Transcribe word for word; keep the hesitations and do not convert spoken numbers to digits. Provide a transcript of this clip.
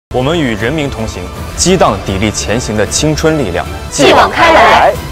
我们与人民同行，激荡砥砺前行的青春力量。 继往开来。